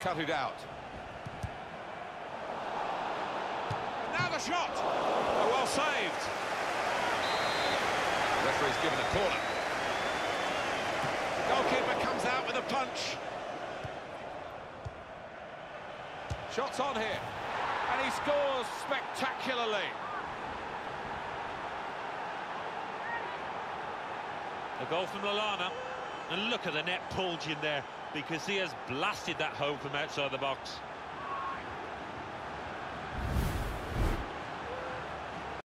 cut it out. And now the shot! Oh, well saved. Referee's given a corner. The goalkeeper comes out with a punch. Shots on here. And he scores spectacularly. A goal from Lallana. And look at the net bulge in there, because he has blasted that home from outside the box.